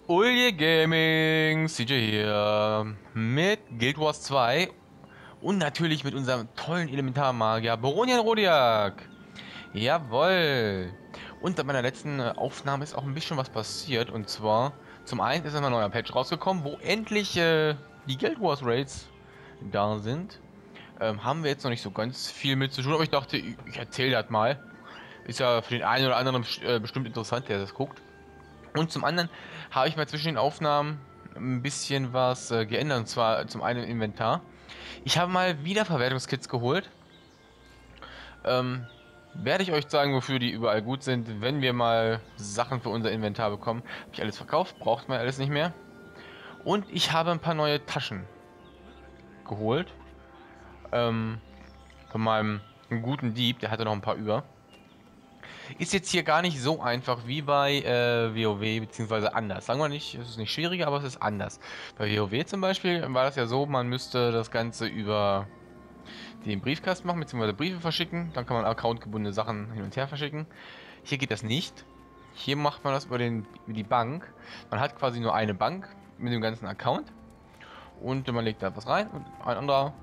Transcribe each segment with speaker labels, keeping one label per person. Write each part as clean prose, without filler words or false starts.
Speaker 1: Ulje Gaming, CJ hier, mit Guild Wars 2 und natürlich mit unserem tollen Elementarmagier Baronian Rodiak. Jawoll. Und seit meiner letzten Aufnahme ist auch ein bisschen was passiert. Und zwar, zum einen ist ein neuer Patch rausgekommen, wo endlich die Guild Wars Raids da sind. Haben wir jetzt noch nicht so ganz viel mit zu tun, aber ich dachte, ich erzähle das mal. Ist ja für den einen oder anderen bestimmt interessant, der das guckt. Und zum anderen habe ich mal zwischen den Aufnahmen ein bisschen was geändert, und zwar zum einen im Inventar. Ich habe mal Wiederverwertungskits geholt. Werde ich euch sagen, wofür die überall gut sind, wenn wir mal Sachen für unser Inventar bekommen. Habe ich alles verkauft, braucht man alles nicht mehr. Und ich habe ein paar neue Taschen geholt. Von meinem guten Dieb, der hatte noch ein paar über. Ist jetzt hier gar nicht so einfach wie bei WoW, beziehungsweise anders. Sagen wir nicht, es ist nicht schwieriger, aber es ist anders. Bei WoW zum Beispiel war das ja so, man müsste das Ganze über den Briefkasten machen, beziehungsweise Briefe verschicken. Dann kann man accountgebundene Sachen hin und her verschicken. Hier geht das nicht. Hier macht man das über die Bank. Man hat quasi nur eine Bank mit dem ganzen Account. Und man legt da was rein und ein anderer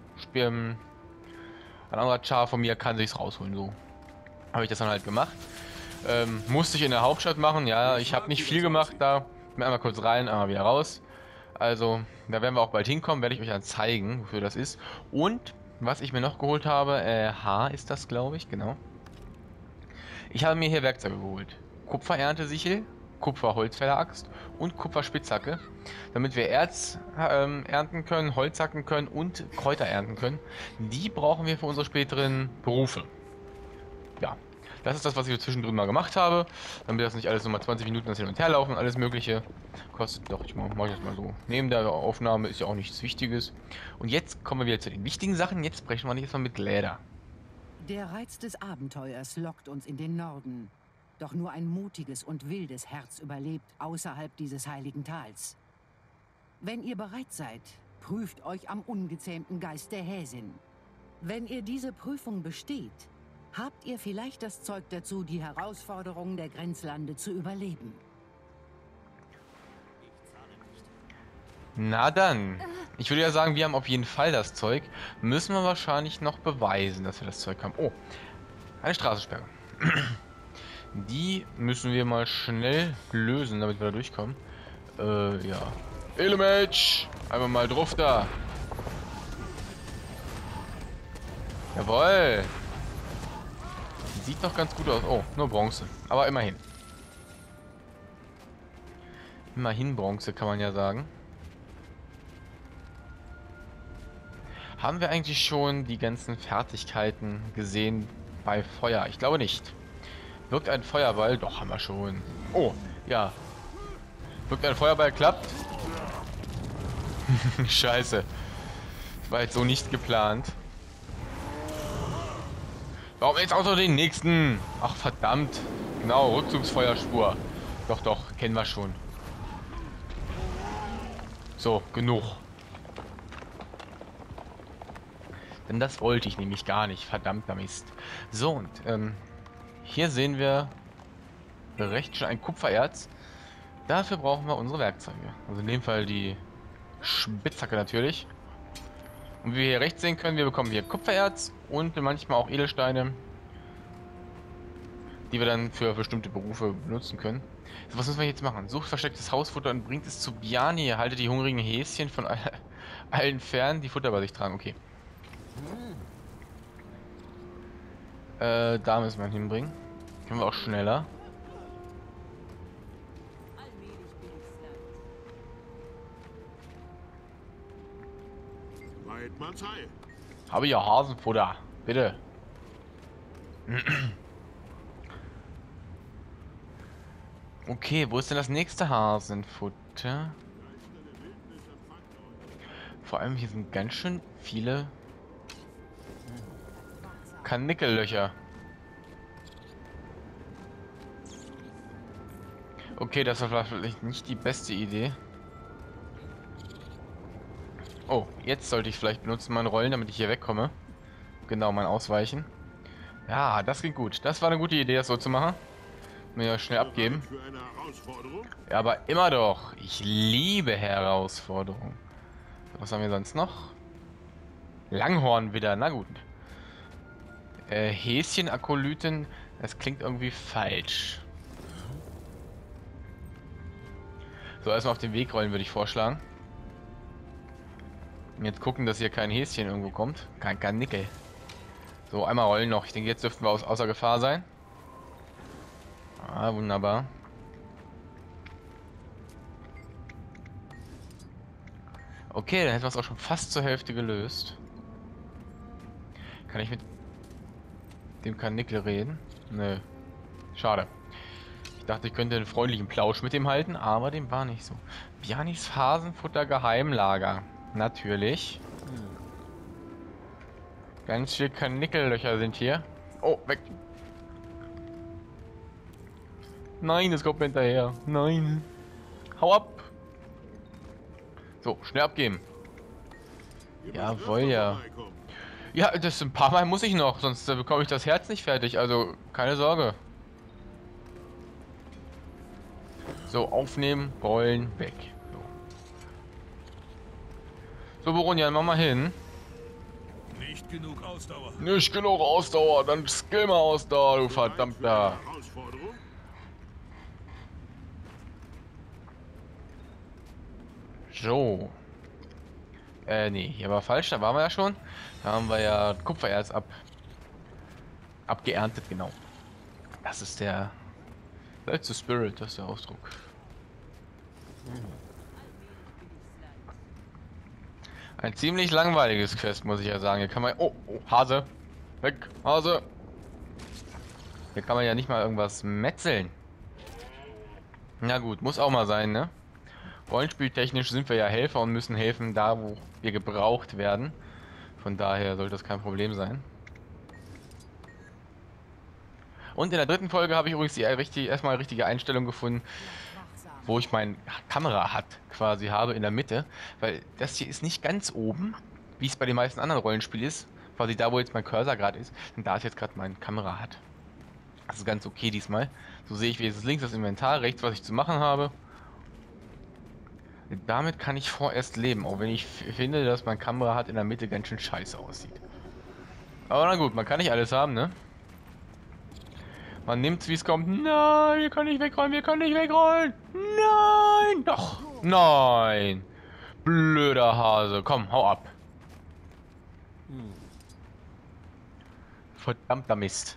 Speaker 1: Char von mir kann sich's rausholen. So habe ich das dann halt gemacht. Musste ich in der Hauptstadt machen. Ja, ich habe nicht viel gemacht da. Bin einmal kurz rein, einmal wieder raus. Also, da werden wir auch bald hinkommen. Werde ich euch dann zeigen, wofür das ist. Und, was ich mir noch geholt habe, H ist das, glaube ich, genau. Ich habe mir hier Werkzeuge geholt. Kupfererntesichel, Kupferholzfäller-Axt und Kupferspitzhacke. Damit wir Erz ernten können, Holz hacken können und Kräuter ernten können. Die brauchen wir für unsere späteren Berufe. Ja, das ist das, was ich zwischendrin mal gemacht habe, damit das nicht alles nochmal 20 Minuten das hin und her laufen, alles mögliche kostet. Doch, ich mache das mal so. Neben der Aufnahme ist ja auch nichts Wichtiges. Und jetzt kommen wir wieder zu den wichtigen Sachen. Jetzt sprechen wir jetzt mal mit Gläder.
Speaker 2: Der Reiz des Abenteuers lockt uns in den Norden. Doch nur ein mutiges und wildes Herz überlebt außerhalb dieses heiligen Tals. Wenn ihr bereit seid, prüft euch am ungezähmten Geist der Häsin. Wenn ihr diese Prüfung besteht, habt ihr vielleicht das Zeug dazu, die Herausforderungen der Grenzlande zu überleben.
Speaker 1: Na dann, ich würde ja sagen, wir haben auf jeden Fall das Zeug. Müssen wir wahrscheinlich noch beweisen, dass wir das Zeug haben. Oh, eine Straßensperre. Die müssen wir mal schnell lösen, damit wir da durchkommen. Ja. Element! Einmal mal drauf da. Jawohl! Sieht doch ganz gut aus. Oh, nur Bronze. Aber immerhin. Immerhin Bronze, kann man ja sagen. Haben wir eigentlich schon die ganzen Fertigkeiten gesehen bei Feuer? Ich glaube nicht. Wirkt ein Feuerball? Doch, haben wir schon. Oh, ja. Wirkt ein Feuerball? Klappt? Scheiße. Das war jetzt so nicht geplant. Warum jetzt auch noch den nächsten? Ach, verdammt. Genau, Rückzugsfeuerspur. Doch, doch, kennen wir schon. So, genug. Denn das wollte ich nämlich gar nicht. Verdammter Mist. So, und hier sehen wir rechts schon ein Kupfererz. Dafür brauchen wir unsere Werkzeuge. Also in dem Fall die Spitzhacke natürlich. Und wie wir hier rechts sehen können, wir bekommen hier Kupfererz und manchmal auch Edelsteine, die wir dann für bestimmte Berufe benutzen können. So, was müssen wir jetzt machen? Sucht verstecktes Hausfutter und bringt es zu Bjarni. Haltet die hungrigen Häschen von allen fern, die Futter bei sich tragen. Okay. Da müssen wir ihn hinbringen. Können wir auch schneller. Habe ja Hasenfutter. Bitte. Okay, wo ist denn das nächste Hasenfutter? Vor allem hier sind ganz schön viele Karnickellöcher. Okay, das war vielleicht nicht die beste Idee. Oh, jetzt sollte ich vielleicht benutzen mein Rollen, damit ich hier wegkomme. Genau, mein Ausweichen. Ja, das ging gut. Das war eine gute Idee, das so zu machen. Mir schnell abgeben. Ja, aber immer doch. Ich liebe Herausforderungen. Was haben wir sonst noch? Langhorn wieder, na gut. Häschen, Akolyten, das klingt irgendwie falsch. So, erstmal auf den Weg rollen, würde ich vorschlagen. Und jetzt gucken, dass hier kein Häschen irgendwo kommt. Kein Nickel. So, einmal rollen noch. Ich denke, jetzt dürften wir außer Gefahr sein. Ah, wunderbar. Okay, dann hätten wir es auch schon fast zur Hälfte gelöst. Kann ich mit dem Karnickel reden? Nö. Schade. Ich dachte, ich könnte einen freundlichen Plausch mit dem halten, aber dem war nicht so. Bianis Phasenfutter Geheimlager. Natürlich. Ganz viel Karnickellöcher sind hier. Oh, weg. Nein, es kommt mir hinterher. Nein. Hau ab. So, schnell abgeben. Jawohl, ja. Ja, das ein paar Mal muss ich noch, sonst bekomme ich das Herz nicht fertig. Also, keine Sorge. So, aufnehmen, rollen, weg. So, Boronian, mach mal hin.
Speaker 3: Nicht genug Ausdauer.
Speaker 1: Nicht genug Ausdauer, dann skill mal Ausdauer, du verdammter. So. Nee, hier war falsch, da waren wir ja schon. Da haben wir ja Kupfererz abgeerntet, genau. Das ist der letzte Spirit, das ist der Ausdruck. Ein ziemlich langweiliges Quest, muss ich ja sagen. Hier kann man... Oh, oh, Hase. Weg, Hase. Hier kann man ja nicht mal irgendwas metzeln. Na gut, muss auch mal sein, ne? Rollenspieltechnisch sind wir ja Helfer und müssen helfen da, wo wir gebraucht werden. Von daher sollte das kein Problem sein. Und in der dritten Folge habe ich übrigens erstmal richtige Einstellung gefunden, wo ich mein Kamera-HUD quasi habe in der Mitte. Weil das hier ist nicht ganz oben, wie es bei den meisten anderen Rollenspielen ist. Quasi da, wo jetzt mein Cursor gerade ist. Und da ist jetzt gerade mein Kamera-HUD. Das ist ganz okay diesmal. So sehe ich, wie es links das Inventar, rechts, was ich zu machen habe. Damit kann ich vorerst leben, auch wenn ich finde, dass mein Kamera-HUD in der Mitte ganz schön scheiße aussieht. Aber na gut, man kann nicht alles haben, ne? Man nimmt's, wie es kommt. Nein, wir können nicht wegrollen, wir können nicht wegrollen. Nein, doch. Nein. Blöder Hase. Komm, hau ab. Verdammter Mist.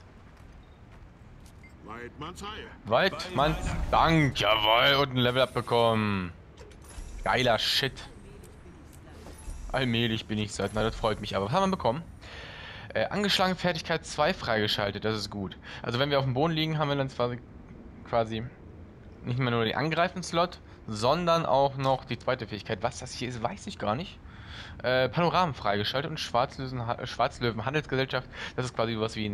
Speaker 1: Weidmanns Dank. Jawohl, und ein Level up bekommen. Geiler Shit. Allmählich bin ich satt. Na, das freut mich aber. Was haben wir bekommen? Angeschlagene Fertigkeit 2 freigeschaltet. Das ist gut. Also wenn wir auf dem Boden liegen, haben wir dann quasi nicht mehr nur den Angreifen-Slot, sondern auch noch die zweite Fähigkeit. Was das hier ist, weiß ich gar nicht. Panoramen freigeschaltet und Schwarzlöwen Handelsgesellschaft. Das ist quasi was wie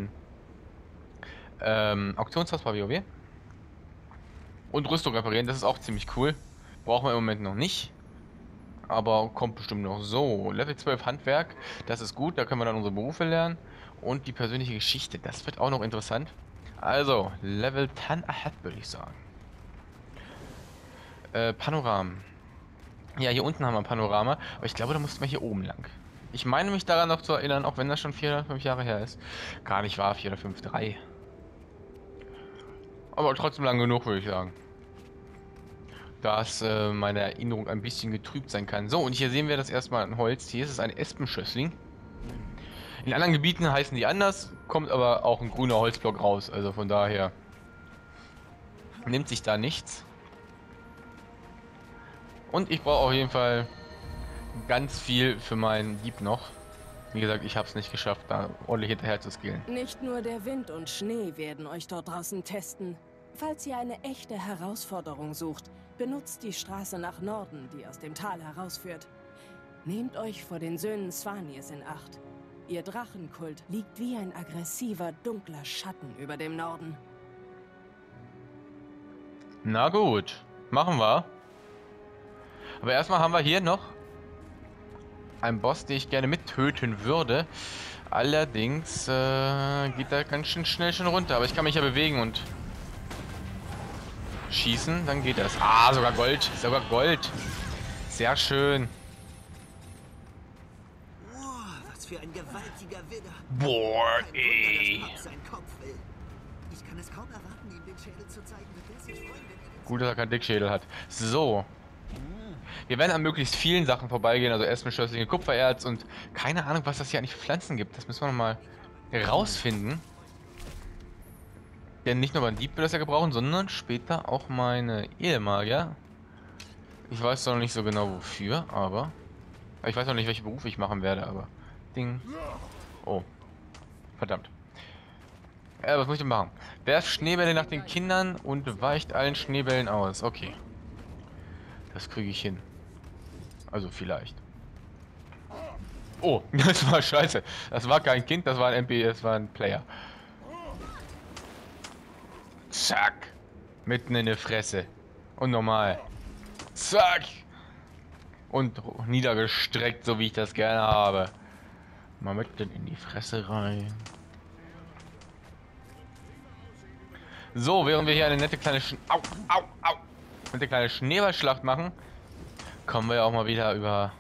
Speaker 1: ein Auktionshaus bei WoW. Und Rüstung reparieren. Das ist auch ziemlich cool. Brauchen wir im Moment noch nicht. Aber kommt bestimmt noch. So, Level 12 Handwerk. Das ist gut. Da können wir dann unsere Berufe lernen. Und die persönliche Geschichte. Das wird auch noch interessant. Also, Level 10 ahead, würde ich sagen. Panoramen. Ja, hier unten haben wir ein Panorama. Aber ich glaube, da mussten wir hier oben lang. Ich meine mich daran noch zu erinnern, auch wenn das schon 4 oder 5 Jahre her ist. Gar nicht wahr, 4 oder 5, 3. Aber trotzdem lang genug, würde ich sagen. Dass meine Erinnerung ein bisschen getrübt sein kann. So, und hier sehen wir das erstmal ein Holz. Hier ist es ein Espenschössling. In anderen Gebieten heißen die anders, kommt aber auch ein grüner Holzblock raus. Also von daher nimmt sich da nichts. Und ich brauche auf jeden Fall ganz viel für meinen Dieb noch. Wie gesagt, ich habe es nicht geschafft, da ordentlich hinterher zu skillen.
Speaker 4: Nicht nur der Wind und Schnee werden euch dort draußen testen. Falls ihr eine echte Herausforderung sucht, benutzt die Straße nach Norden, die aus dem Tal herausführt. Nehmt euch vor den Söhnen Svanir in Acht. Ihr Drachenkult liegt wie ein aggressiver, dunkler Schatten über dem Norden.
Speaker 1: Na gut, machen wir. Aber erstmal haben wir hier noch einen Boss, den ich gerne mittöten würde. Allerdings geht er ganz schön schnell schon runter. Aber ich kann mich ja bewegen und schießen, dann geht das. Ah, sogar Gold. Sogar Gold. Sehr schön.
Speaker 5: Boah, was für ein gewaltiger Widder.
Speaker 1: Boah,
Speaker 5: Kein Wunder,
Speaker 1: ey.
Speaker 5: dass Puck seinen Kopf will. Ich kann es kaum erwarten, ihm den Schädel zu zeigen, wird er sich freuen, wenn er den
Speaker 1: Gut, dass er keinen Dickschädel hat. So. Wir werden an möglichst vielen Sachen vorbeigehen, also Espenschösslinge, Kupfererz und keine Ahnung, was das hier eigentlich für Pflanzen gibt. Das müssen wir nochmal rausfinden. Denn nicht nur beim Dieb wird das ja gebrauchen, sondern später auch meine Ehemagier. Ich weiß noch nicht so genau wofür, aber... Ich weiß noch nicht, welchen Beruf ich machen werde, aber... Ding. Oh. Verdammt. Was muss ich denn machen? Werft Schneebälle nach den Kindern und weicht allen Schneebällen aus. Okay. Das kriege ich hin. Also vielleicht. Oh, das war scheiße. Das war kein Kind, das war ein MP, das war ein Player. Zack. Mitten in die Fresse. Und normal. Zack. Und niedergestreckt, so wie ich das gerne habe. Mal mitten in die Fresse rein. So, während wir hier eine nette kleine nette kleine Schneeballschlacht machen, kommen wir ja auch mal wieder über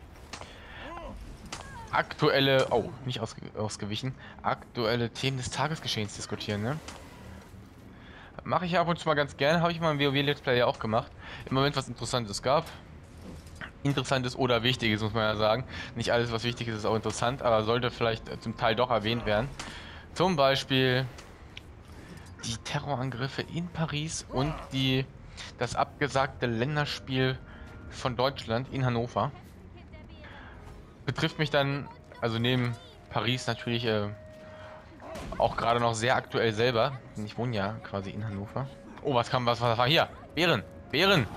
Speaker 1: aktuelle, nicht ausgewichen, aktuelle Themen des Tagesgeschehens diskutieren, ne? Mache ich ab und zu mal ganz gerne, habe ich mal im WoW Let's Play ja auch gemacht. Immer wenn es was Interessantes gab. Interessantes oder Wichtiges, muss man ja sagen. Nicht alles, was wichtig ist, ist auch interessant, aber sollte vielleicht zum Teil doch erwähnt werden. Zum Beispiel die Terrorangriffe in Paris und das abgesagte Länderspiel von Deutschland in Hannover. Betrifft mich dann, also neben Paris natürlich auch gerade noch sehr aktuell selber. Ich wohne ja quasi in Hannover. Oh, was war hier? Bären! Bären!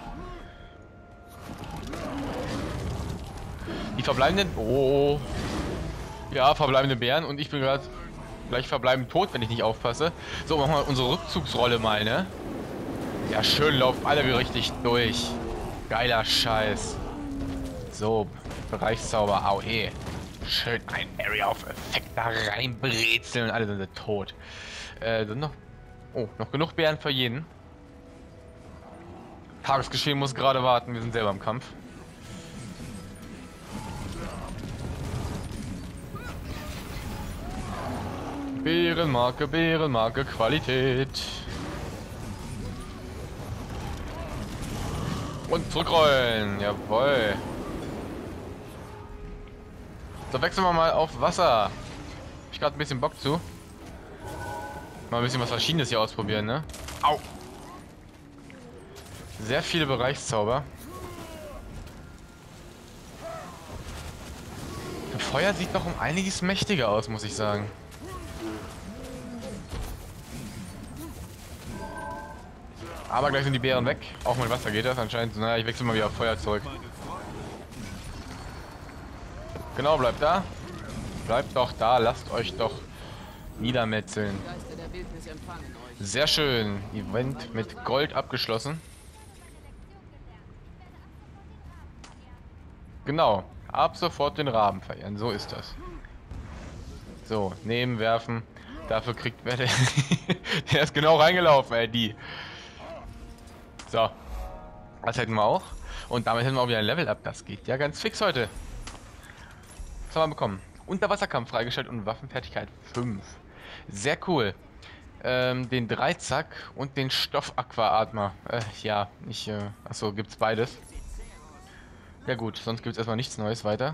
Speaker 1: Die verbleibenden... Oh. Ja, verbleibende Bären und ich bin gerade gleich verbleibend tot, wenn ich nicht aufpasse. So, machen wir unsere Rückzugsrolle mal, ne? Ja, schön, laufen alle richtig durch. Geiler Scheiß. So, Bereichszauber, AOE. Schön ein Area of Effect da reinbrezeln und alle sind tot. Sind noch... Oh, noch genug Bären für jeden. Tagesgeschehen muss gerade warten, wir sind selber im Kampf. Bärenmarke, Qualität. Und zurückrollen, jawohl. So, wechseln wir mal auf Wasser. Hab ich gerade ein bisschen Bock zu. Mal ein bisschen was Verschiedenes hier ausprobieren, ne? Au! Sehr viele Bereichszauber. Das Feuer sieht doch um einiges mächtiger aus, muss ich sagen. Aber gleich sind die Bären weg. Auch mit Wasser geht das anscheinend. Naja, ich wechsle mal wieder auf Feuer zurück. Genau, bleibt da. Bleibt doch da. Lasst euch doch niedermetzeln. Sehr schön. Event mit Gold abgeschlossen. Genau. Ab sofort den Raben verehren. So ist das. So, nehmen, werfen. Dafür kriegt wer der ist genau reingelaufen, ey, die. So, das hätten wir auch. Und damit hätten wir auch wieder ein Level-Up. Das geht ja ganz fix heute. Was haben wir bekommen? Unterwasserkampf freigestellt und Waffenfertigkeit 5. Sehr cool. Den Dreizack und den Stoff-Aqua-Atmer. Ja, achso, gibt's beides. Ja gut, sonst gibt's erstmal nichts Neues weiter.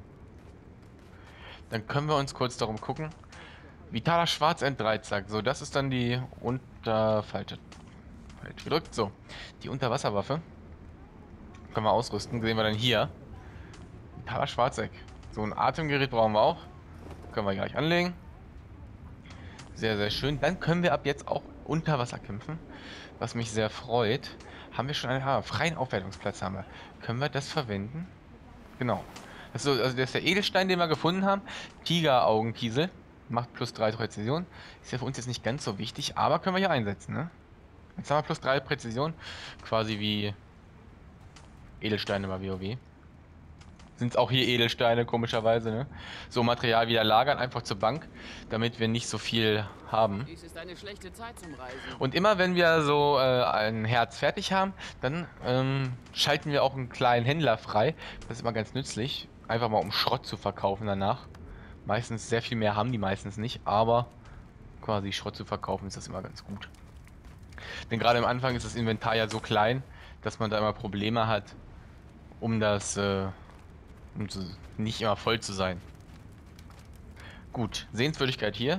Speaker 1: Dann können wir uns kurz darum gucken. Vitaler Schwarzend-Dreizack. So, das ist dann die falsch gedrückt. So, die Unterwasserwaffe. Können wir ausrüsten. Sehen wir dann hier. Vitaler Schwarzeck. So ein Atemgerät brauchen wir auch. Können wir gleich anlegen. Sehr, sehr schön. Dann können wir ab jetzt auch unter Wasser kämpfen. Was mich sehr freut. Haben wir schon einen freien Aufwertungsplatz haben wir. Können wir das verwenden? Genau. Also das ist der Edelstein, den wir gefunden haben. Tigeraugenkiesel. Macht plus 3 Präzision. Ist ja für uns jetzt nicht ganz so wichtig, aber können wir hier einsetzen, ne? Jetzt haben wir plus 3 Präzision. Quasi wie Edelsteine bei WoW. sind es auch hier Edelsteine, komischerweise, ne? So Material wieder lagern, einfach zur Bank, damit wir nicht so viel haben.
Speaker 6: Dies ist eine schlechte Zeit zum Reisen.
Speaker 1: Und immer wenn wir so ein Herz fertig haben, dann schalten wir auch einen kleinen Händler frei. Das ist immer ganz nützlich, einfach mal um Schrott zu verkaufen danach. Meistens sehr viel mehr haben die meistens nicht, aber quasi Schrott zu verkaufen ist das immer ganz gut. Denn gerade am Anfang ist das Inventar ja so klein, dass man da immer Probleme hat, um das nicht immer voll zu sein. Gut, Sehenswürdigkeit hier.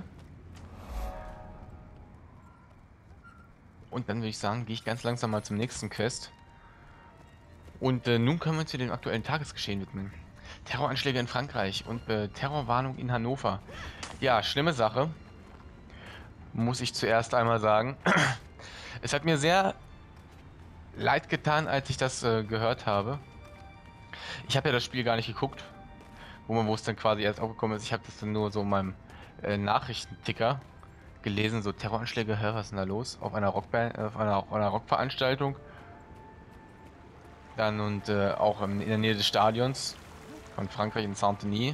Speaker 1: Und dann würde ich sagen, gehe ich ganz langsam mal zum nächsten Quest. Und nun können wir uns hier dem aktuellen Tagesgeschehen widmen. Terroranschläge in Frankreich und Terrorwarnung in Hannover. Ja, schlimme Sache. Muss ich zuerst einmal sagen. Es hat mir sehr leid getan, als ich das gehört habe. Ich habe ja das Spiel gar nicht geguckt, wo es dann quasi erst aufgekommen ist. Ich habe das dann nur so in meinem Nachrichtenticker gelesen, so Terroranschläge, hör, was ist denn da los? Auf einer Rockveranstaltung. Dann und auch in der Nähe des Stadions von Frankreich in Saint-Denis.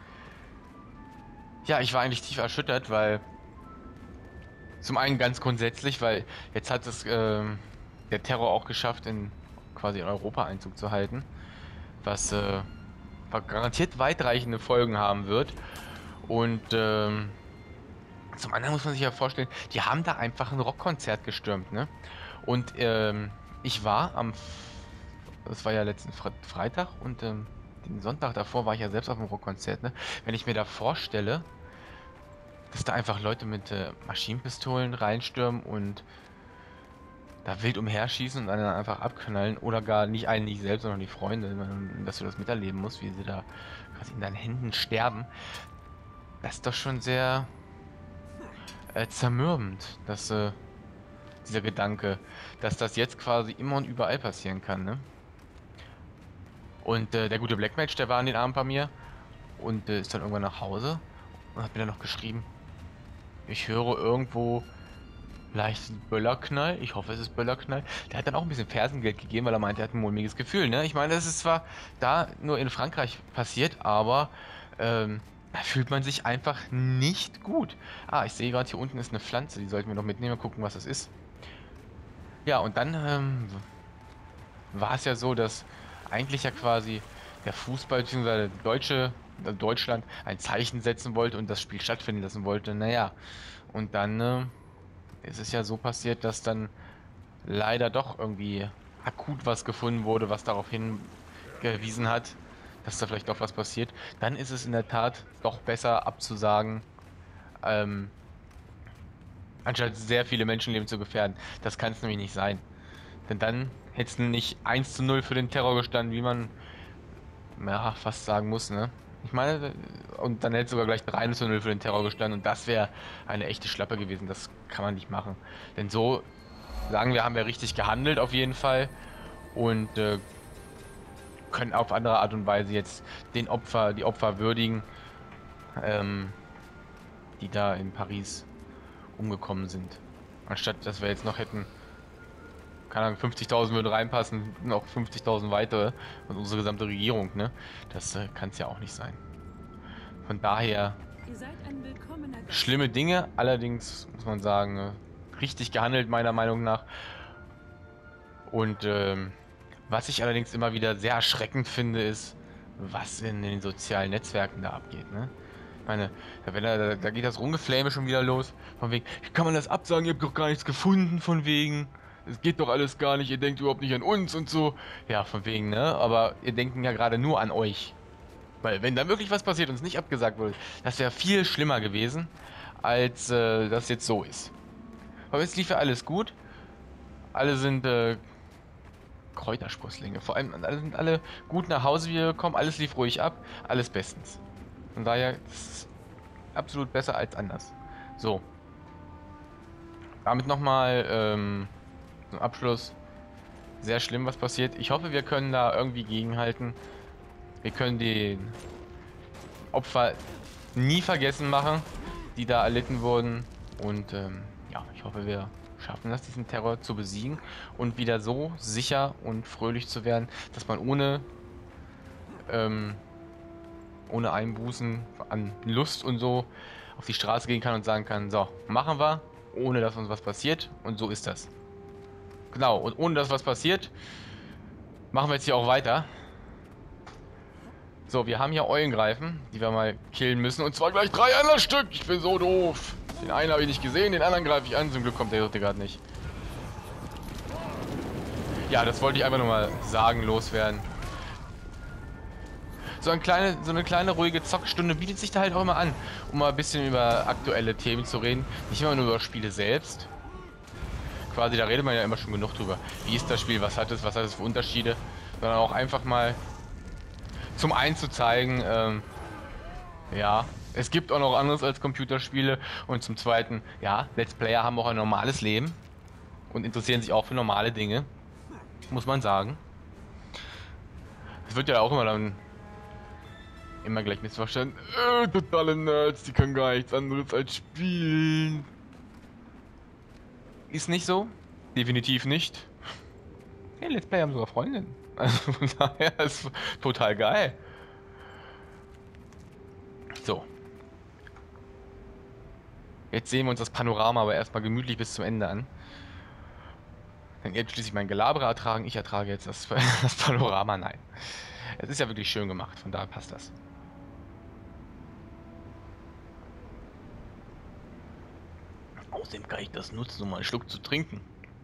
Speaker 1: Ja, ich war eigentlich tief erschüttert, weil zum einen ganz grundsätzlich, weil jetzt hat es der Terror auch geschafft, quasi in Europa Einzug zu halten, was garantiert weitreichende Folgen haben wird. Und zum anderen muss man sich ja vorstellen, die haben da einfach ein Rockkonzert gestürmt, ne? Und ich war das war ja letzten Freitag und den Sonntag davor war ich ja selbst auf dem Rockkonzert, ne? Wenn ich mir da vorstelle, dass da einfach Leute mit Maschinenpistolen reinstürmen und da wild umherschießen und dann einfach abknallen oder gar nicht selbst, sondern die Freunde, dass du das miterleben musst, wie sie da quasi in deinen Händen sterben, das ist doch schon sehr zermürbend, dass dieser Gedanke, dass das jetzt quasi immer und überall passieren kann, ne? Und der gute Blackmatch, der war an den Abend bei mir und ist dann irgendwann nach Hause und hat mir dann noch geschrieben, ich höre irgendwo leichten Böllerknall. Ich hoffe, es ist Böllerknall. Der hat dann auch ein bisschen Fersengeld gegeben, weil er meinte, er hat ein mulmiges Gefühl, ne? Ich meine, das ist zwar da nur in Frankreich passiert, aber da fühlt man sich einfach nicht gut. Ah, ich sehe gerade, hier unten ist eine Pflanze. Die sollten wir noch mitnehmen, gucken, was das ist. Ja, und dann war es ja so, dass eigentlich ja quasi der Fußball bzw. Deutschland ein Zeichen setzen wollte und das Spiel stattfinden lassen wollte. Naja, und dann ist es ja so passiert, dass dann leider doch irgendwie akut was gefunden wurde, was darauf hingewiesen hat, dass da vielleicht doch was passiert. Dann ist es in der Tat doch besser abzusagen, anstatt sehr viele Menschenleben zu gefährden. Das kann es nämlich nicht sein. Denn dann hätte es nicht 1:0 für den Terror gestanden, wie man ja fast sagen muss, ne? Ich meine, und dann hätte es sogar gleich 3:0 für den Terror gestanden und das wäre eine echte Schlappe gewesen. Das kann man nicht machen. Denn so, sagen wir, haben wir richtig gehandelt auf jeden Fall und können auf andere Art und Weise jetzt die Opfer würdigen, die da in Paris umgekommen sind. Anstatt, dass wir jetzt noch hätten, keine Ahnung, 50.000 würden reinpassen, noch 50.000 weitere und unsere gesamte Regierung, ne? Das kann es ja auch nicht sein. Von daher
Speaker 4: Ihr seid ein willkommener Gast.
Speaker 1: schlimme Dinge, allerdings muss man sagen, richtig gehandelt meiner Meinung nach. Und was ich allerdings immer wieder sehr erschreckend finde, ist, was in den sozialen Netzwerken da abgeht, ne? Ich meine, da geht das Rumgefläme schon wieder los. Von wegen, wie kann man das absagen? Ihr habt doch gar nichts gefunden, von wegen. Es geht doch alles gar nicht, ihr denkt überhaupt nicht an uns und so. Ja, von wegen, ne? Aber ihr denkt ja gerade nur an euch. Weil wenn da wirklich was passiert und es nicht abgesagt wurde, das wäre viel schlimmer gewesen, als das jetzt so ist. Aber jetzt lief ja alles gut. Alle sind Kräutersprösslinge. Vor allem sind alle gut nach Hause wieder gekommen, alles lief ruhig ab, alles bestens. Von daher ist es absolut besser als anders. So. Damit nochmal zum Abschluss. Sehr schlimm, was passiert. Ich hoffe, wir können da irgendwie gegenhalten. Wir können den Opfer nie vergessen machen, die da erlitten wurden. Und ja, ich hoffe, wir schaffen das, diesen Terror zu besiegen und wieder so sicher und fröhlich zu werden, dass man ohne ohne Einbußen an Lust und so auf die Straße gehen kann und sagen kann, so, machen wir, ohne dass uns was passiert, und so ist das. Genau, und ohne dass was passiert, machen wir jetzt hier auch weiter. So, wir haben hier Eulengreifen, die wir mal killen müssen, und zwar gleich 3 an das Stück. Ich bin so doof. Den einen habe ich nicht gesehen, den anderen greife ich an, zum Glück kommt der dritte gerade nicht. Ja, das wollte ich einfach nur mal sagen, loswerden. So eine kleine ruhige Zockstunde bietet sich da halt auch immer an, um mal ein bisschen über aktuelle Themen zu reden. Nicht immer nur über Spiele selbst. Quasi, da redet man ja immer schon genug drüber. Wie ist das Spiel, was hat es für Unterschiede? Sondern auch einfach mal zum einen zu zeigen, ja, es gibt auch noch anderes als Computerspiele. Und zum zweiten, ja, Let's Player haben auch ein normales Leben und interessieren sich auch für normale Dinge. Muss man sagen. Es wird ja auch immer gleich missverstanden. Totale Nerds, die können gar nichts anderes als spielen. Ist nicht so. Definitiv nicht. Hey, Let's Play haben sogar Freundinnen. Also von daher ist total geil. So. Jetzt sehen wir uns das Panorama aber erstmal gemütlich bis zum Ende an. Denn jetzt schließlich mein Gelaber ertragen. Ich ertrage jetzt das Panorama. Nein. Es ist ja wirklich schön gemacht, von daher passt das. Außerdem kann ich das nutzen, um mal einen Schluck zu trinken.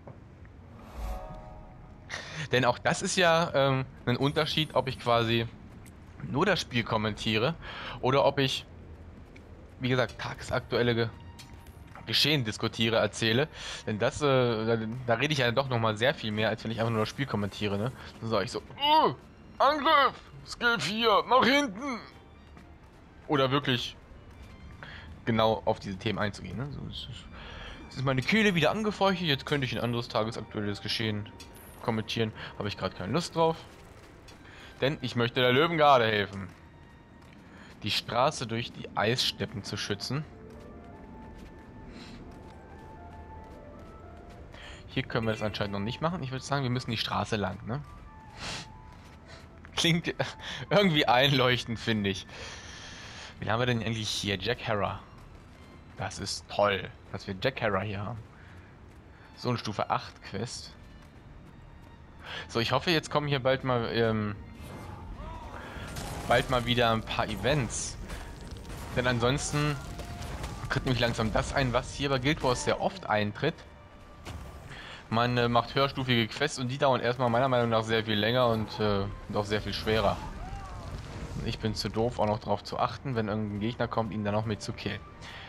Speaker 1: Denn auch das ist ja ein Unterschied, ob ich quasi nur das Spiel kommentiere oder ob ich, wie gesagt, tagesaktuelle Geschehen diskutiere, erzähle. Denn das, da rede ich ja doch nochmal sehr viel mehr, als wenn ich einfach nur das Spiel kommentiere. Ne? Dann sage ich so, Angriff, Skill 4, nach hinten. Oder wirklich genau auf diese Themen einzugehen. Ne? So, jetzt ist meine Kehle wieder angefeuchtet, jetzt könnte ich ein anderes tagesaktuelles Geschehen kommentieren. Habe ich gerade keine Lust drauf. Denn ich möchte der Löwengarde helfen. Die Straße durch die Eissteppen zu schützen. Hier können wir das anscheinend noch nicht machen. Ich würde sagen, wir müssen die Straße lang, ne? Klingt irgendwie einleuchtend, finde ich. Wen haben wir denn eigentlich hier? Jack Harrow. Das ist toll, dass wir Jack Harrow hier haben. So ein Stufe 8 Quest. So, ich hoffe, jetzt kommen hier bald mal wieder ein paar Events. Denn ansonsten tritt nämlich langsam das ein, was hier bei Guild Wars sehr oft eintritt. Man macht höherstufige Quests und die dauern erstmal meiner Meinung nach sehr viel länger und auch sehr viel schwerer. Ich bin zu doof, auch noch darauf zu achten, wenn irgendein Gegner kommt, ihn dann auch mit zu killen.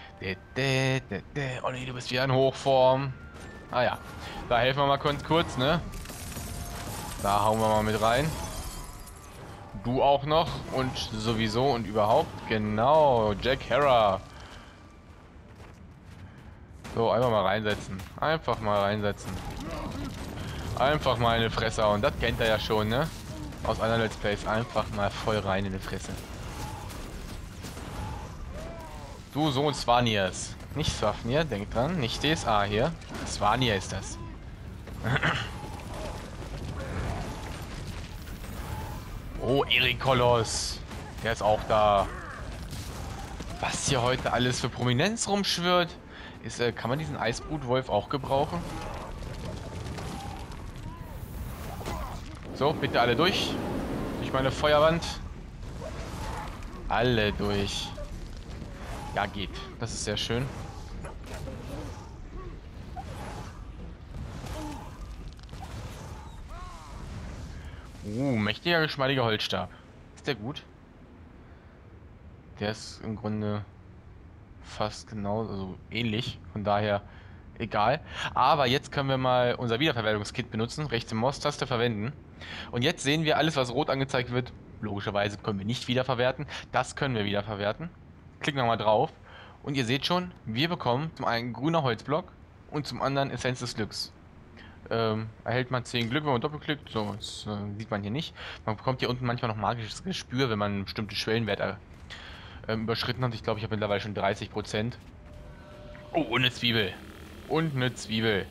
Speaker 1: Olli, du bist wieder in Hochform. Ah ja, da helfen wir mal kurz, ne? Da hauen wir mal mit rein. Du auch noch und sowieso und überhaupt. Genau, Jack Harrow. So, einfach mal reinsetzen. Einfach mal reinsetzen. Einfach mal in die Fresse hauen. Das kennt er ja schon, ne? Aus einer Let's Plays. Einfach mal voll rein in die Fresse. Du Sohn Svanhirs. Nicht Swafnir, denk dran. Nicht DSA hier. Svanhir ist das. Oh, Erikolos. Der ist auch da. Was hier heute alles für Prominenz rumschwirrt. Kann man diesen Eisbrutwolf auch gebrauchen? So, bitte alle durch. Durch meine Feuerwand. Alle durch. Ja, geht. Das ist sehr schön. Mächtiger, geschmeidiger Holzstab. Ist der gut? Der ist im Grunde fast genauso, also ähnlich. Von daher egal. Aber jetzt können wir mal unser Wiederverwertungskit benutzen. Rechte Maustaste verwenden. Und jetzt sehen wir, alles was rot angezeigt wird, logischerweise können wir nicht wiederverwerten. Das können wir wiederverwerten. Klicken wir mal drauf. Und ihr seht schon, wir bekommen zum einen grüner Holzblock und zum anderen Essenz des Glücks. Erhält man 10 Glück, wenn man doppelklickt. So, das sieht man hier nicht. Man bekommt hier unten manchmal noch magisches Gespür, wenn man einen bestimmten Schwellenwert überschritten hat. Ich glaube, ich habe mittlerweile schon 30%. Oh, und eine Zwiebel. Und eine Zwiebel.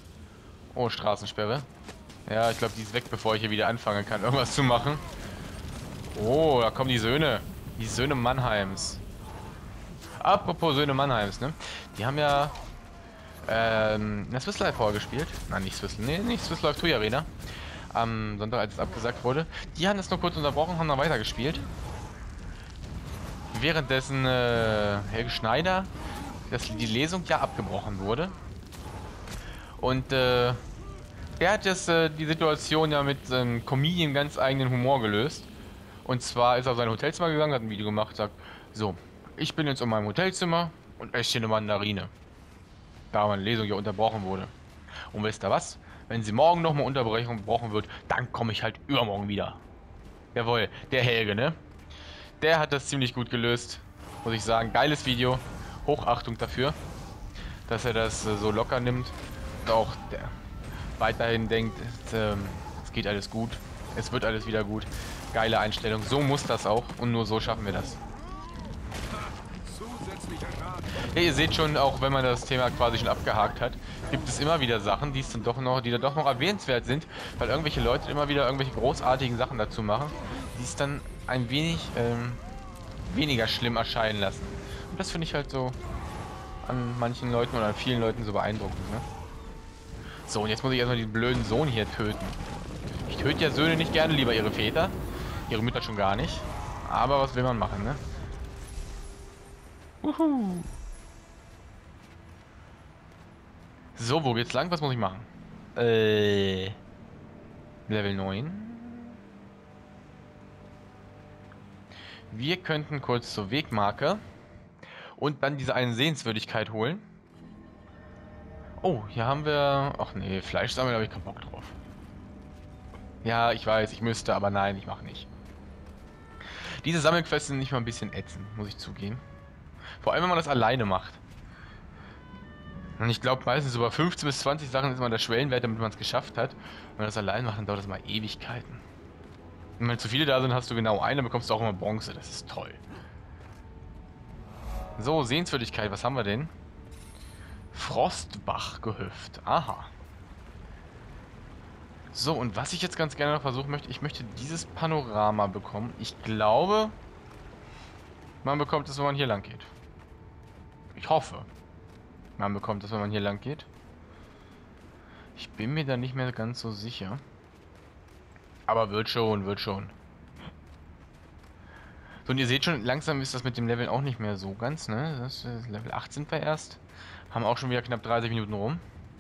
Speaker 1: Oh, Straßensperre. Ja, ich glaube, die ist weg, bevor ich hier wieder anfangen kann, irgendwas zu machen. Oh, da kommen die Söhne. Die Söhne Mannheims. Apropos Söhne Mannheims, ne? Die haben ja das Swiss Life vorgespielt. Nein, nicht Swiss. Nee, nicht Swiss Life Toy Arena. Am Sonntag, als es abgesagt wurde. Die haben das nur kurz unterbrochen, haben dann weitergespielt. Währenddessen Helge Schneider, die Lesung ja abgebrochen wurde. Und der hat jetzt die Situation ja mit seinem Comedian ganz eigenen Humor gelöst. Und zwar ist er auf sein Hotelzimmer gegangen, hat ein Video gemacht, sagt, so, ich bin jetzt in meinem Hotelzimmer und esse hier eine Mandarine. Da meine Lesung ja unterbrochen wurde. Und wisst ihr was? Wenn sie morgen nochmal unterbrochen wird, dann komme ich halt übermorgen wieder. Jawohl, der Helge, ne? Der hat das ziemlich gut gelöst, muss ich sagen. Geiles Video. Hochachtung dafür, dass er das so locker nimmt. Und auch der weiterhin denkt, es geht alles gut. Es wird alles wieder gut. Geile Einstellung. So muss das auch. Und nur so schaffen wir das. Ja, ihr seht schon, auch wenn man das Thema quasi schon abgehakt hat, gibt es immer wieder Sachen, die dann doch noch erwähnenswert sind, weil irgendwelche Leute immer wieder irgendwelche großartigen Sachen dazu machen, die es dann ein wenig weniger schlimm erscheinen lassen. Und das finde ich halt so an manchen Leuten oder an vielen Leuten so beeindruckend, ne? So, und jetzt muss ich erstmal diesen blöden Sohn hier töten. Ich töte ja Söhne nicht gerne, lieber ihre Väter. Ihre Mütter schon gar nicht. Aber was will man machen, ne? Uhu. So, wo geht's lang? Was muss ich machen? Level 9. Wir könnten kurz zur Wegmarke und dann diese eine Sehenswürdigkeit holen. Oh, hier haben wir... Ach nee, Fleisch sammeln, da habe ich keinen Bock drauf. Ja, ich weiß, ich müsste, aber nein, ich mache nicht. Diese Sammelquests sind nicht mal ein bisschen ätzend, muss ich zugeben. Vor allem, wenn man das alleine macht. Und ich glaube, meistens über 15 bis 20 Sachen ist man der Schwellenwert, damit man es geschafft hat. Wenn man das allein macht, dann dauert das mal Ewigkeiten. Und wenn zu viele da sind, hast du genau eine, bekommst du auch immer Bronze. Das ist toll. So, Sehenswürdigkeit, was haben wir denn? Frostbach-Gehöft. Aha. So, und was ich jetzt ganz gerne noch versuchen möchte, ich möchte dieses Panorama bekommen. Ich glaube, man bekommt es, wenn man hier lang geht. Ich hoffe, man bekommt es, wenn man hier lang geht. Ich bin mir da nicht mehr ganz so sicher. Aber wird schon, wird schon. So, und ihr seht schon, langsam ist das mit dem Level auch nicht mehr so ganz, ne? Das ist Level 8 sind wir erst. Haben auch schon wieder knapp 30 Minuten rum.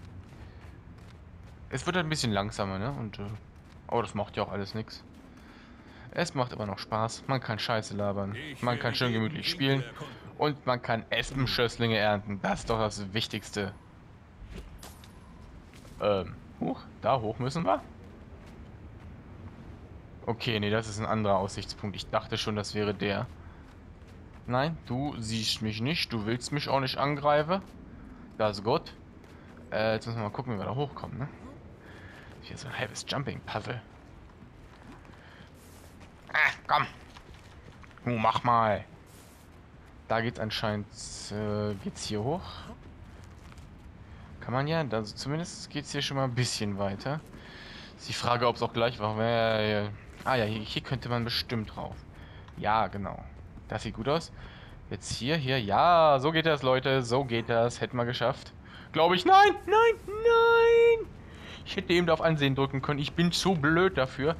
Speaker 1: Es wird halt ein bisschen langsamer, ne? Und, oh, das macht ja auch alles nichts. Es macht aber noch Spaß. Man kann Scheiße labern. Man kann schön gemütlich spielen. Und man kann Espenschösslinge ernten. Das ist doch das Wichtigste. Hoch? Da hoch müssen wir? Okay, nee, das ist ein anderer Aussichtspunkt. Ich dachte schon, das wäre der. Nein, du siehst mich nicht. Du willst mich auch nicht angreifen. Das ist gut. Jetzt müssen wir mal gucken, wie wir da hochkommen, ne? Hier ist so ein halbes Jumping-Puzzle. Komm. Mach mal. Da geht's anscheinend, geht's hier hoch. Kann man ja, also zumindest geht's hier schon mal ein bisschen weiter. Ist die Frage, ob es auch gleich war. Ah ja, hier könnte man bestimmt drauf. Ja, genau. Das sieht gut aus. Jetzt hier, ja, so geht das, Leute, so geht das. Hätten wir geschafft. Glaube ich, nein, nein, nein. Ich hätte eben auf Ansehen drücken können. Ich bin zu blöd dafür.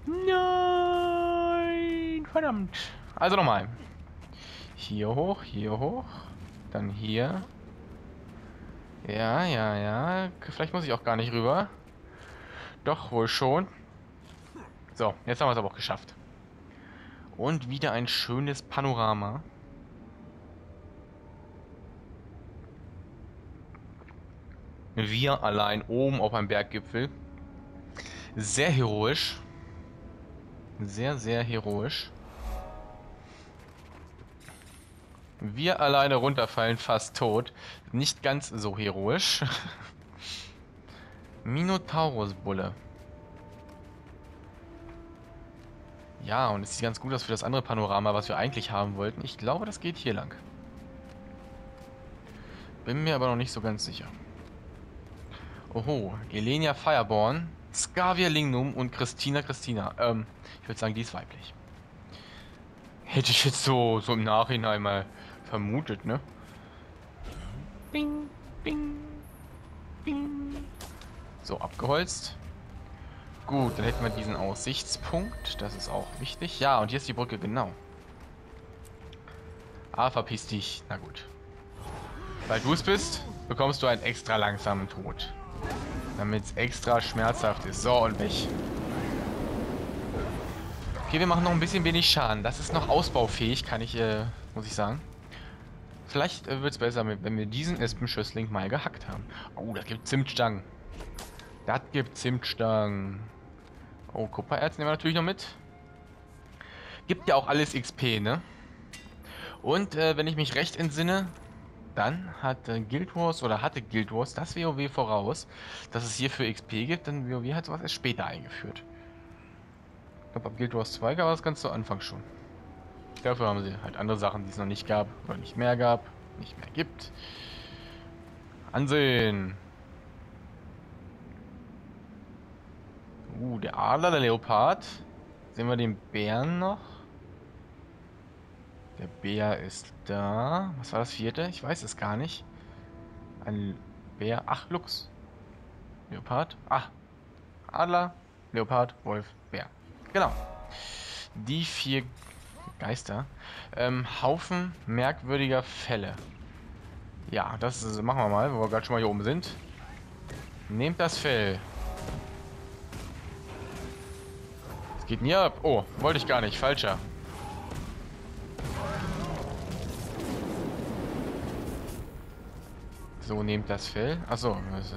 Speaker 1: Nein, verdammt. Also nochmal. Hier hoch, dann hier. Ja, ja, ja. Vielleicht muss ich auch gar nicht rüber. Doch, wohl schon. So, jetzt haben wir es aber auch geschafft. Und wieder ein schönes Panorama. Wir allein oben auf einem Berggipfel. Sehr heroisch. Sehr, sehr heroisch. Wir alleine runterfallen, fast tot. Nicht ganz so heroisch. Minotaurus-Bulle. Ja, und es sieht ganz gut aus für das andere Panorama, was wir eigentlich haben wollten. Ich glaube, das geht hier lang. Bin mir aber noch nicht so ganz sicher. Oho, Elenia Fireborn, Scavia Lignum und Christina. Ich würde sagen, die ist weiblich. Hätte ich jetzt so im Nachhinein mal vermutet, ne? Bing, bing, bing. So, abgeholzt. Gut, dann hätten wir diesen Aussichtspunkt. Das ist auch wichtig. Ja, und hier ist die Brücke, genau. Ah, verpiss dich. Na gut. Weil du es bist, bekommst du einen extra langsamen Tod. Damit es extra schmerzhaft ist. So, und weg. Okay, wir machen noch ein bisschen wenig Schaden. Das ist noch ausbaufähig, muss ich sagen. Vielleicht wird es besser, wenn wir diesen Espenschössling mal gehackt haben. Oh, das gibt Zimtstangen. Das gibt Zimtstangen. Oh, Kupfererz nehmen wir natürlich noch mit. Gibt ja auch alles XP, ne? Und wenn ich mich recht entsinne, dann hat Guild Wars oder hatte Guild Wars das WoW voraus, dass es hierfür XP gibt, denn WoW hat sowas erst später eingeführt. Ich glaube, ab Guild Wars 2 gab es ganz zu Anfang schon. Dafür haben sie halt andere Sachen, die es noch nicht gab oder nicht mehr gab, nicht mehr gibt. Ansehen. Der Adler, der Leopard. Sehen wir den Bären noch? Der Bär ist da. Was war das vierte? Ich weiß es gar nicht. Ein Bär. Ach, Luchs. Leopard. Ah. Adler, Leopard, Wolf, Bär. Genau. Die 4 Geister. Haufen merkwürdiger Fälle. Ja, das machen wir mal, wo wir gerade schon mal hier oben sind. Nehmt das Fell. Es geht nie ab. Oh, wollte ich gar nicht. Falscher. So, nehmt das Fell. Achso.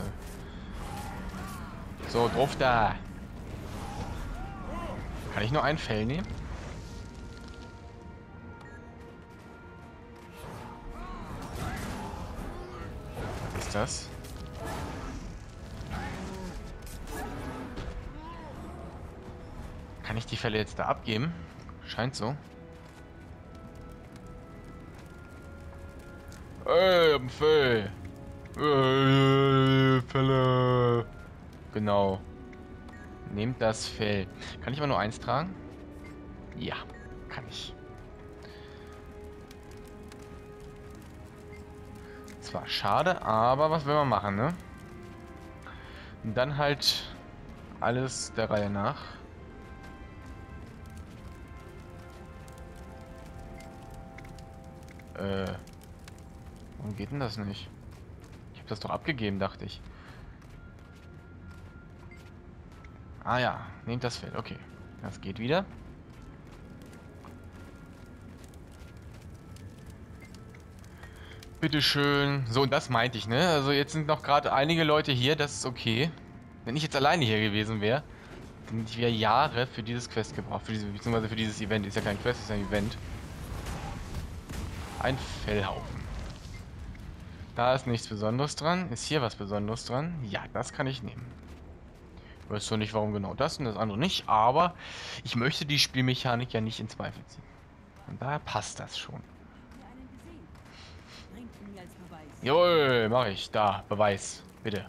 Speaker 1: So, drauf da. Kann ich nur ein Fell nehmen? Was ist das? Kann ich die Fälle jetzt da abgeben? Scheint so. Ey, ein Fell. Fälle. Genau. Nehmt das Fell. Kann ich aber nur eins tragen? Ja, kann ich. Zwar schade, aber was will man machen, ne? Und dann halt alles der Reihe nach. Warum geht denn das nicht? Ich habe das doch abgegeben, dachte ich. Ah ja, nehmt das Feld. Okay, das geht wieder. Bitteschön. So, und das meinte ich, ne? Also jetzt sind noch gerade einige Leute hier, das ist okay. Wenn ich jetzt alleine hier gewesen wäre, dann hätte ich wieder Jahre für dieses Quest gebraucht. Beziehungsweise für dieses Event. Ist ja kein Quest, ist ein Event. Ein Fellhaufen. Da ist nichts Besonderes dran. Ist hier was Besonderes dran? Ja, das kann ich nehmen. Ich weiß zwar nicht, warum genau das und das andere nicht, aber ich möchte die Spielmechanik ja nicht in Zweifel ziehen. Und daher passt das schon. Jawohl, mache ich. Da, Beweis. Bitte.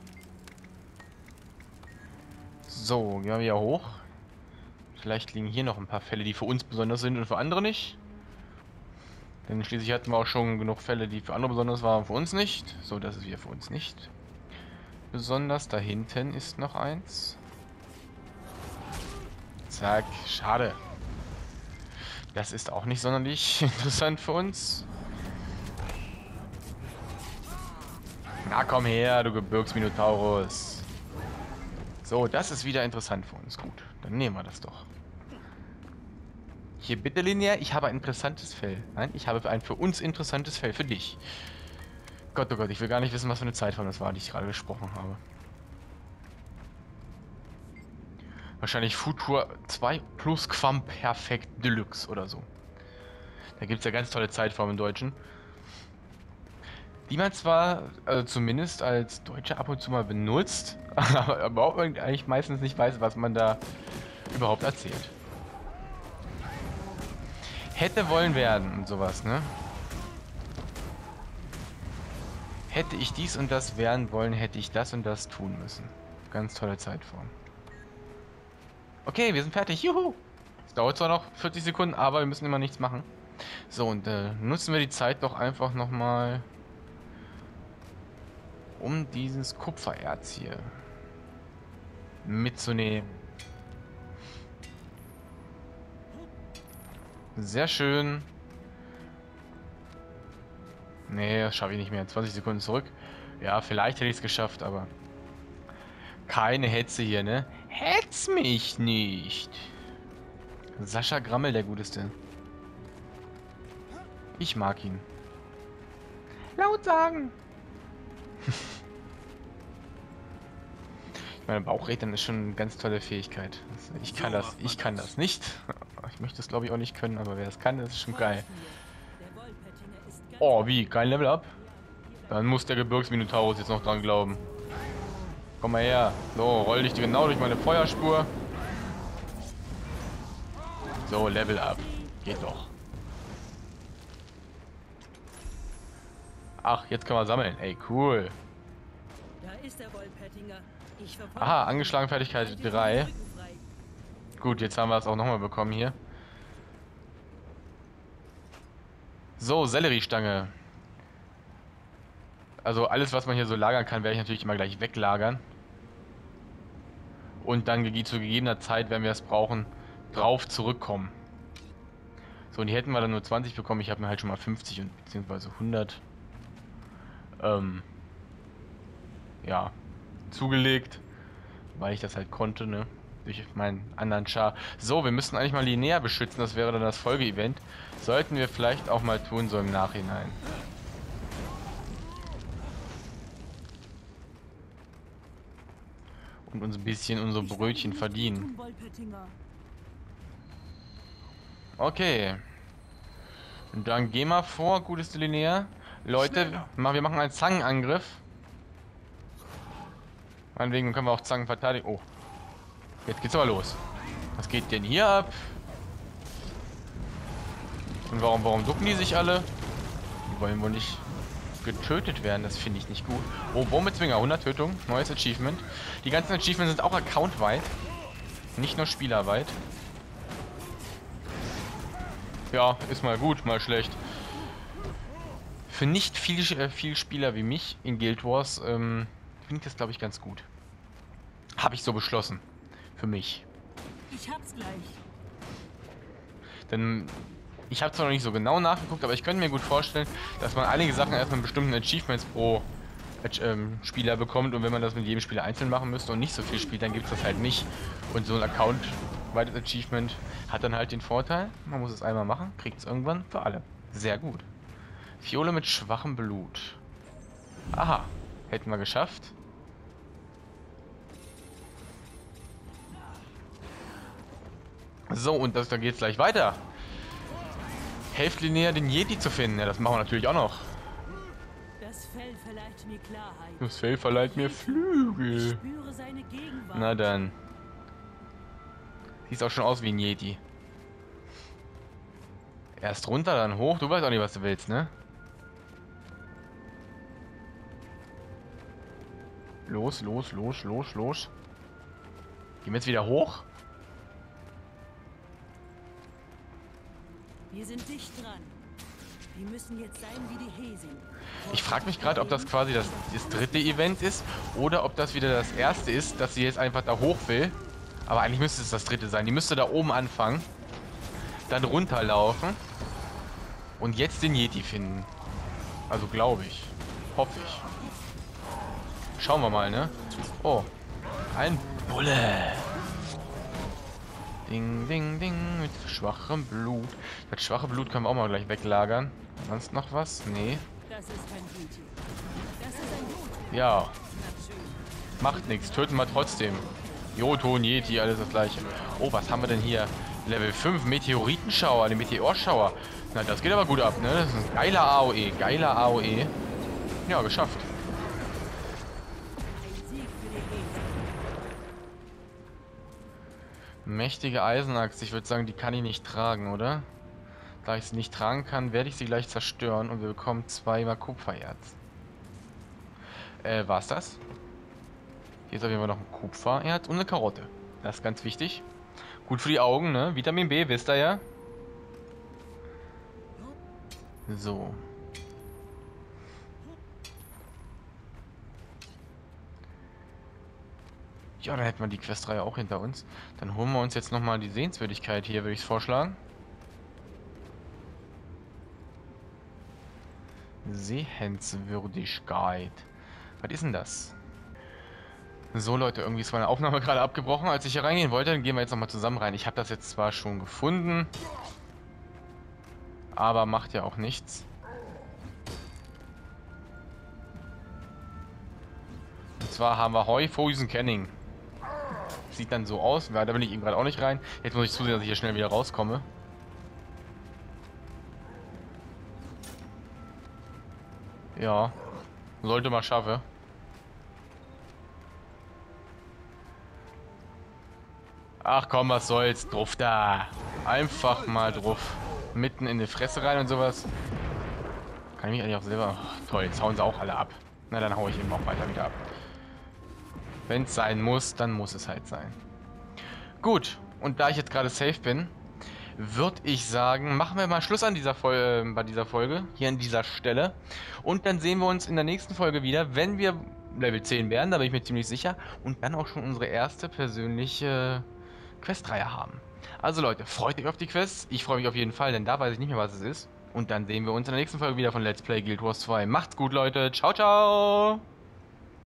Speaker 1: So, gehen wir wieder hoch. Vielleicht liegen hier noch ein paar Fälle, die für uns besonders sind und für andere nicht. Denn schließlich hatten wir auch schon genug Fälle, die für andere besonders waren, für uns nicht. So, das ist wieder für uns nicht besonders. Da hinten ist noch eins. Zack, schade. Das ist auch nicht sonderlich interessant für uns. Na komm her, du Gebirgsminotaurus. So, das ist wieder interessant für uns. Gut, dann nehmen wir das doch. Hier bitte linear, ich habe ein interessantes Fell. Nein, ich habe ein für uns interessantes Fell, für dich. Gott, oh Gott, ich will gar nicht wissen, was für eine Zeitform das war, die ich gerade gesprochen habe. Wahrscheinlich Futur 2 plus Quamperfekt Deluxe oder so. Da gibt es ja ganz tolle Zeitformen im Deutschen. Die man zwar, also zumindest als Deutscher ab und zu mal benutzt, aber überhaupt eigentlich meistens nicht weiß, was man da überhaupt erzählt. Hätte wollen werden und sowas, ne? Hätte ich dies und das werden wollen, hätte ich das und das tun müssen. Ganz tolle Zeitform. Okay, wir sind fertig. Juhu! Es dauert zwar noch 40 Sekunden, aber wir müssen immer nichts machen. So, und nutzen wir die Zeit doch einfach nochmal, um dieses Kupfererz hier mitzunehmen. Sehr schön. Nee, das schaffe ich nicht mehr. 20 Sekunden zurück. Ja, vielleicht hätte ich es geschafft, aber keine Hetze hier, ne? Hetz mich nicht. Sascha Grammel, der Guteste. Ich mag ihn. Laut sagen. Meine Bauchredner ist schon eine ganz tolle Fähigkeit. Ich kann das nicht. Ich möchte es glaube ich auch nicht können, aber wer es kann, das ist schon geil. Oh, wie? Kein Level Up? Dann muss der Gebirgsminotaurus jetzt noch dran glauben. Komm mal her. So, roll dich genau durch meine Feuerspur. So, Level Up. Geht doch. Ach, jetzt können wir sammeln. Ey, cool. Aha, angeschlagen Fertigkeit 3. Gut, jetzt haben wir es auch nochmal bekommen hier. So, Selleriestange. Also alles, was man hier so lagern kann, werde ich natürlich immer gleich weglagern. Und dann zu gegebener Zeit, wenn wir es brauchen, drauf zurückkommen. So, und die hätten wir dann nur 20 bekommen. Ich habe mir halt schon mal 50 und beziehungsweise 100 ja, zugelegt, weil ich das halt konnte, ne? Durch meinen anderen Char. So, wir müssen eigentlich mal Linnea beschützen, das wäre dann das Folgeevent. Sollten wir vielleicht auch mal tun, so im Nachhinein. Und uns ein bisschen unsere Brötchen verdienen. Okay. Und dann geh mal vor, gutes Linnea. Leute, wir machen einen Zangenangriff. Meinetwegen können wir auch Zangen verteidigen. Oh. Jetzt geht's aber los. Was geht denn hier ab? Und warum ducken die sich alle? Die wollen wohl nicht getötet werden, das finde ich nicht gut. Oh, Wurmbezwinger, 100 Tötungen, neues Achievement. Die ganzen Achievements sind auch accountweit. Nicht nur spielerweit. Ja, ist mal gut, mal schlecht. Für nicht viel Spieler wie mich in Guild Wars finde ich das, glaube ich, ganz gut. Habe ich so beschlossen. Für mich.
Speaker 7: Ich hab's gleich.
Speaker 1: Denn ich habe zwar noch nicht so genau nachgeguckt, aber ich könnte mir gut vorstellen, dass man einige Sachen erstmal mit bestimmten Achievements pro Spieler bekommt, und wenn man das mit jedem Spieler einzeln machen müsste und nicht so viel spielt, dann gibt es das halt nicht. Und so ein Account-weites Achievement hat dann halt den Vorteil, man muss es einmal machen, kriegt es irgendwann für alle. Sehr gut. Fiole mit schwachem Blut. Aha, hätten wir geschafft. So, und da geht's gleich weiter. Helft Linnea, den Yeti zu finden. Ja, das machen wir natürlich auch noch.
Speaker 7: Das Fell verleiht mir Klarheit.
Speaker 1: Das Fell verleiht mir Flügel.
Speaker 7: Ich spüre seine Gegenwart.
Speaker 1: Na dann. Sieht auch schon aus wie ein Yeti. Erst runter, dann hoch. Du weißt auch nicht, was du willst, ne? Los, los, los, los, los. Gehen wir jetzt wieder hoch?
Speaker 7: Wir sind dicht dran. Wir müssen jetzt sein wie die Hesing.
Speaker 1: Ich frage mich gerade, ob das quasi das dritte Event ist oder ob das wieder das erste ist, dass sie jetzt einfach da hoch will. Aber eigentlich müsste es das dritte sein. Die müsste da oben anfangen, dann runterlaufen und jetzt den Yeti finden. Also glaube ich. Hoffe ich. Schauen wir mal, ne? Oh, ein Bulle. Ding, ding, ding, mit schwachem Blut. Das schwache Blut können wir auch mal gleich weglagern. Sonst noch was? Nee.
Speaker 7: Das ist kein Beauty. Das ist ein Blut.
Speaker 1: Ja. Macht nichts. Töten wir trotzdem. Joton, Yeti, alles das gleiche. Oh, was haben wir denn hier? Level 5, Meteoritenschauer, den Meteorschauer. Na, das geht aber gut ab, ne? Das ist ein geiler AOE. Geiler AOE. Ja, geschafft. Mächtige Eisenaxt. Ich würde sagen, die kann ich nicht tragen, oder? Da ich sie nicht tragen kann, werde ich sie gleich zerstören und wir bekommen 2-mal Kupfererz. War's das? Hier ist auf jeden Fall noch ein Kupfererz und eine Karotte. Das ist ganz wichtig. Gut für die Augen, ne? Vitamin B, wisst ihr ja. So. Ja, dann hätten wir die Questreihe auch hinter uns. Dann holen wir uns jetzt nochmal die Sehenswürdigkeit hier, würde ich es vorschlagen. Sehenswürdigkeit. Was ist denn das? So Leute, irgendwie ist meine Aufnahme gerade abgebrochen, als ich hier reingehen wollte. Dann gehen wir jetzt nochmal zusammen rein. Ich habe das jetzt zwar schon gefunden, aber macht ja auch nichts. Und zwar haben wir Heufosen Canning. Sieht dann so aus. Ja, da bin ich eben gerade auch nicht rein. Jetzt muss ich zusehen, dass ich hier schnell wieder rauskomme. Ja. Sollte mal schaffen. Ach komm, was soll's. Drauf da. Einfach mal drauf. Mitten in die Fresse rein und sowas. Kann ich mich eigentlich auch selber... Oh, toll, jetzt hauen sie auch alle ab. Na, dann hau ich eben auch weiter wieder ab. Wenn es sein muss, dann muss es halt sein. Gut, und da ich jetzt gerade safe bin, würde ich sagen, machen wir mal Schluss an dieser bei dieser Folge, hier an dieser Stelle. Und dann sehen wir uns in der nächsten Folge wieder, wenn wir Level 10 werden, da bin ich mir ziemlich sicher. Und dann auch schon unsere erste persönliche Questreihe haben. Also Leute, freut euch auf die Quests. Ich freue mich auf jeden Fall, denn da weiß ich nicht mehr, was es ist. Und dann sehen wir uns in der nächsten Folge wieder von Let's Play Guild Wars 2. Macht's gut, Leute. Ciao, ciao.